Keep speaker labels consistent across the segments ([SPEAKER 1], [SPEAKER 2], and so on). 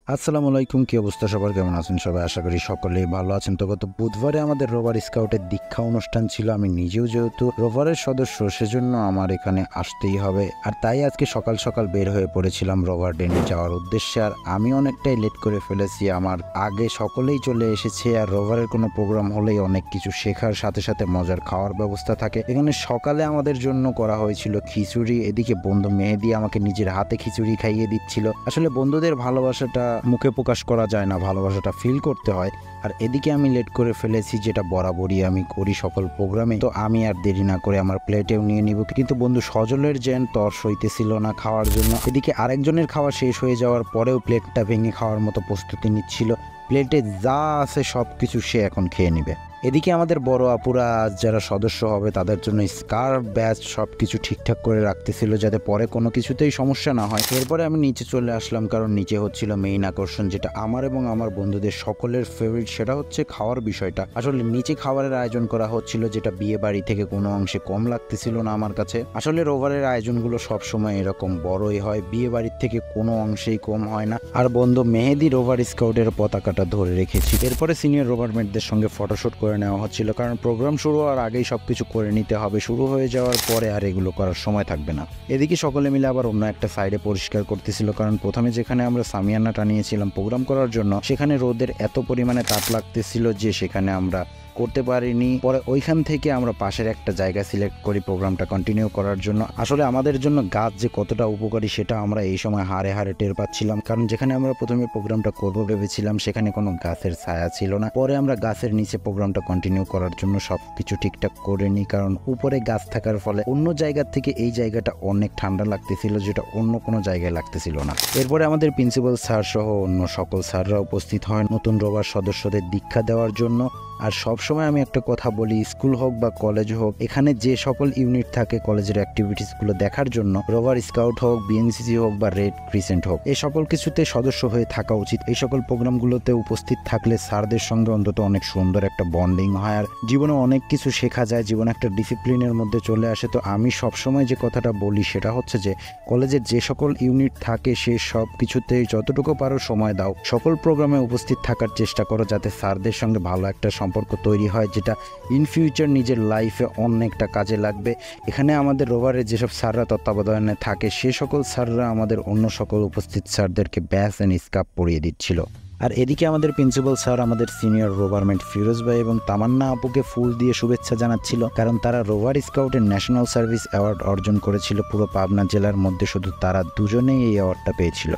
[SPEAKER 1] আসসালামু আলাইকুম, কি অবস্থা সবার, কেমন আছেন সবাই? আশা করি সকলেই ভালো আছেন। তো গত বুধবারে আমাদের রোভার স্কাউটের দীক্ষা অনুষ্ঠান ছিল। আমি নিজেও যেহেতু রোভারের সদস্য, সেজন্য আমার এখানে আসতেই হবে। আর তাই আজকে সকাল সকাল বের হয়ে পড়েছিলাম রোভার ডেনে যাওয়ার উদ্দেশ্যে। আর আমি অনেকটাই লেট করে ফেলেছি, আমার আগে সকলেই চলে এসেছে। আর রোভারের কোনো প্রোগ্রাম হলেই অনেক কিছু শেখার সাথে সাথে মজার খাওয়ার ব্যবস্থা থাকে। এখানে সকালে আমাদের জন্য করা হয়েছিল খিচুড়ি। এদিকে বন্ধু মেহেদি আমাকে নিজের হাতে খিচুড়ি খাইয়ে দিচ্ছিল। আসলে বন্ধুদের ভালোবাসাটা মুখে প্রকাশ করা যায় না, ভালোবাসাটা ফিল করতে হয়। আর এদিকে আমি লেট করে ফেলেছি, যেটা বরাবরই আমি করি সকল প্রোগ্রামে। তো আমি আর দেরি না করে আমার প্লেটেও নিয়ে নিব, কিন্তু বন্ধু সজলের যেন তর সইতেছিল না খাওয়ার জন্য। এদিকে আরেকজনের খাওয়া শেষ হয়ে যাওয়ার পরেও প্লেটটা ভেঙে খাওয়ার মতো প্রস্তুতি নিচ্ছিল। প্লেটে যা আছে সব কিছু সে এখন খেয়ে নিবে। এদিকে আমাদের বড় আপুরা যারা সদস্য হবে তাদের জন্য স্কার্ফ, ব্যাচ সবকিছু ঠিকঠাক করে রাখতেছিল, যাতে পরে কোনো কিছুতেই সমস্যা না হয়। এরপরে আমি নিচে চলে আসলাম, কারণ নিচে হচ্ছিল মেইন আকর্ষণ, যেটা আমার এবং আমার বন্ধুদের সকলের ফেভারিট। সেটা হচ্ছে খাওয়ার বিষয়টা। আসলে নিচে খাবারের আয়োজন করা হচ্ছিল, যেটা বিয়ে বাড়ি থেকে কোনো অংশে কম লাগতেছিল না আমার কাছে। আসলে রোভারের আয়োজনগুলো সবসময় এরকম বড়ই হয়, বিয়ে বাড়ির থেকে কোনো অংশেই কম হয় না। আর বন্ধু মেহেদি রোভার স্কাউটের পতাকাটা ধরে রেখেছি। এরপরে সিনিয়র রোভারমেটদের সঙ্গে ফটোশুট করে নেওয়া হচ্ছিল, কারণ প্রোগ্রাম শুরু হওয়ার আগেই সবকিছু করে নিতে হবে। শুরু হয়ে যাওয়ার পরে আর এগুলো করার সময় থাকবে না। এদিকে সকলে মিলে আবার অন্য একটা সাইডে পরিষ্কার করতেছিল, কারণ প্রথমে যেখানে আমরা সামিয়ানা টানিয়েছিলাম প্রোগ্রাম করার জন্য, সেখানে রোদের এত পরিমাণে তাপ লাগতেছিল যে সেখানে আমরা করতে পারিনি। পরে ওইখান থেকে আমরা পাশের একটা জায়গা সিলেক্ট করি প্রোগ্রামটা কন্টিনিউ করার জন্য। আসলে আমাদের জন্য গাছ যে কতটা উপকারী সেটা আমরা এই সময় হাড়ে হাড়ে টের পাচ্ছিলাম, কারণ যেখানে আমরা প্রথমে প্রোগ্রামটা করবো ভেবেছিলাম সেখানে কোনো গাছের ছায়া ছিল না। পরে আমরা গাছের নিচে প্রোগ্রামটা কন্টিনিউ করার জন্য সবকিছু ঠিকঠাক করে নিই, কারণ উপরে গাছ থাকার ফলে অন্য জায়গা থেকে এই জায়গাটা অনেক ঠান্ডা লাগতেছিল, যেটা অন্য কোনো জায়গায় লাগতেছিল না। এরপরে আমাদের প্রিন্সিপাল স্যার সহ অন্য সকল স্যাররা উপস্থিত হয় নতুন রোভার সদস্যদের দীক্ষা দেওয়ার জন্য। আর সবসময় আমি একটা কথা বলি, স্কুল হোক বা কলেজ হোক, এখানে যে সকল ইউনিট থাকে কলেজের অ্যাক্টিভিটিসগুলো দেখার জন্য, রোভার স্কাউট হোক, বিএনসিসি হোক বা রেড ক্রিসেন্ট হোক, এই সকল কিছুতে সদস্য হয়ে থাকা উচিত। এই সকল প্রোগ্রামগুলোতে উপস্থিত থাকলে স্যারদের সঙ্গে অন্তত অনেক সুন্দর একটা বন্ডিং হয়, আর জীবনে অনেক কিছু শেখা যায়, জীবনে একটা ডিসিপ্লিনের মধ্যে চলে আসে। তো আমি সবসময় যে কথাটা বলি সেটা হচ্ছে যে কলেজের যে সকল ইউনিট থাকে সে সব কিছুতে যতটুকু পারো সময় দাও, সকল প্রোগ্রামে উপস্থিত থাকার চেষ্টা করো, যাতে স্যারদের সঙ্গে ভালো একটা সম্পর্ক তৈরি হয়, যেটা ইন ফিউচার নিজের লাইফে অনেকটা কাজে লাগবে। এখানে আমাদের রোভারের যেসব স্যাররা তত্ত্বাবধানে থাকে সে সকল স্যাররা আমাদের অন্য সকল উপস্থিত স্যারদেরকে ব্যাচ অ্যান্ড স্কার্ফ পরিয়ে দিচ্ছিল। আর এদিকে আমাদের প্রিন্সিপাল স্যার আমাদের সিনিয়র রোভারমেট ফিরোজ ভাই এবং তামান্না আপুকে ফুল দিয়ে শুভেচ্ছা জানাচ্ছিল, কারণ তারা রোভার স্কাউটের ন্যাশনাল সার্ভিস অ্যাওয়ার্ড অর্জন করেছিল। পুরো পাবনা জেলার মধ্যে শুধু তারা দুজনেই এই অ্যাওয়ার্ডটা পেয়েছিল।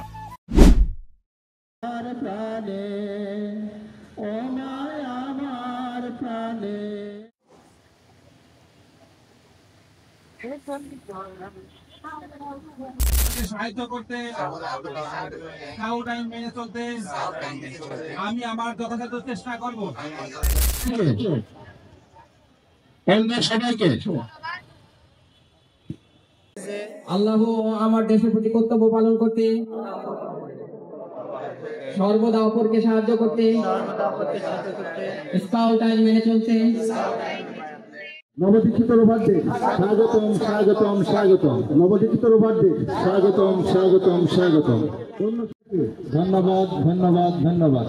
[SPEAKER 2] সাহায্য করতে, টাইম মেনে চলতে আমি আমার যথাযথ চেষ্টা করব। সবাইকে
[SPEAKER 3] আল্লাহ আমার দেশের প্রতি কর্তব্য পালন করতে, সর্বদা অপরকে সাহায্য করতে, স্কাউট আইন মেনে চলতে।
[SPEAKER 4] নবদীক্ষিত রোভারদের স্বাগতম স্বাগতম স্বাগতম। নবদীক্ষিত রোভারদের স্বাগতম স্বাগতম স্বাগতম। ধন্যবাদ ধন্যবাদ ধন্যবাদ।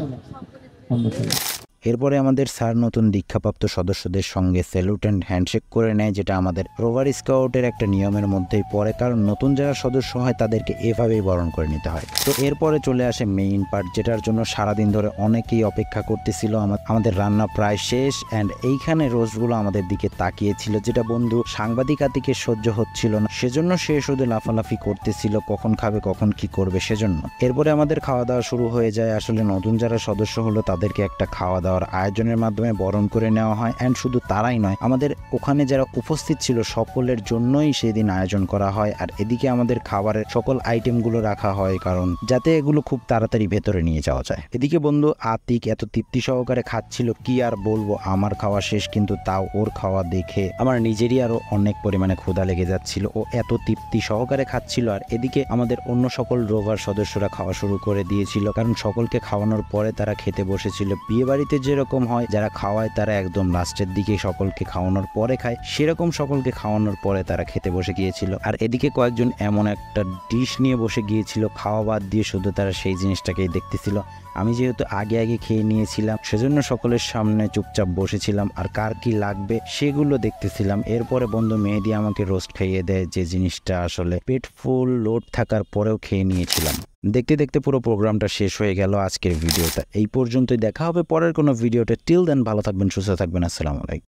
[SPEAKER 1] এরপরে আমাদের স্যার নতুন দীক্ষাপ্রাপ্ত সদস্যদের সঙ্গে স্যালুট অ্যান্ড হ্যান্ডশেক করে নেয়, যেটা আমাদের রোভার স্কাউটের একটা নিয়মের মধ্যেই পড়ে, কারণ নতুন যারা সদস্য হয় তাদেরকে এভাবেই বরণ করে নিতে হয়। তো এরপরে চলে আসে মেইন পার্ট, যেটার জন্য সারাদিন ধরে অনেকেই অপেক্ষা করতেছিল। আমাদের রান্না প্রায় শেষ, অ্যান্ড এইখানে রোস্টগুলো আমাদের দিকে তাকিয়েছিল, যেটা বন্ধু সাংবাদিকাতিকে সহ্য হচ্ছিল না, সেজন্য সে শুধু লাফালাফি করতেছিল কখন খাবে কখন কি করবে সেজন্য। এরপরে আমাদের খাওয়া দাওয়া শুরু হয়ে যায়। আসলে নতুন যারা সদস্য হলো তাদেরকে একটা খাওয়া দাওয়ার আয়োজনের মাধ্যমে বরণ করে নেওয়া হয়, অ্যান্ড শুধু তারাই নয়, আমাদের ওখানে যারা উপস্থিত ছিল সকলের জন্যই সেদিন আয়োজন করা হয়। আর এদিকে আমাদের খাবারের সকল আইটেমগুলো রাখা হয়, কারণ যাতে এগুলো খুব তাড়াতাড়ি ভেতরে নিয়ে যাওয়া যায়। এদিকে বন্ধু আতিক এত তৃপ্তি সহকারে খাচ্ছিল, কি আর বলবো, আমার খাওয়া শেষ, কিন্তু তাও ওর খাওয়া দেখে আমার নিজেরই আরো অনেক পরিমাণে ক্ষুধা লেগে যাচ্ছিল। ও এত তৃপ্তি সহকারে খাচ্ছিল। আর এদিকে আমাদের অন্য সকল রোভার সদস্যরা খাওয়া শুরু করে দিয়েছিল, কারণ সকলকে খাওয়ানোর পরে তারা খেতে বসেছিল। বিয়ে বাড়িতে যেরকম হয়, যারা খাওয়ায় তারা একদম লাস্টের দিকে সকলকে খাওয়ানোর পরে খায়, সেরকম সকলকে খাওয়ানোর পরে তারা খেতে বসে গিয়েছিল। আর এদিকে কয়েকজন এমন একটা ডিশ নিয়ে বসে গিয়েছিল, খাওয়া বাদ দিয়ে শুধু তারা সেই জিনিসটাকেই দেখতেছিল। আমি যেহেতু আগে আগে খেয়ে নিয়েছিলাম সেজন্য সকলের সামনে চুপচাপ বসেছিলাম আর কার কি লাগবে সেগুলো দেখতেছিলাম। এরপরে বন্ধু মেহেদি আমাকে রোস্ট খাইয়ে দেয়, যে জিনিসটা আসলে পেট ফুল লোড থাকার পরেও খেয়ে নিয়েছিলাম। দেখতে দেখতে পুরো প্রোগ্রামটা শেষ হয়ে গেল। আজকের ভিডিওটা এই পর্যন্তই, দেখা হবে পরের কোনো ভিডিওতে। টিল দেন ভালো থাকবেন, সুস্থ থাকবেন, আসসালামু আলাইকুম।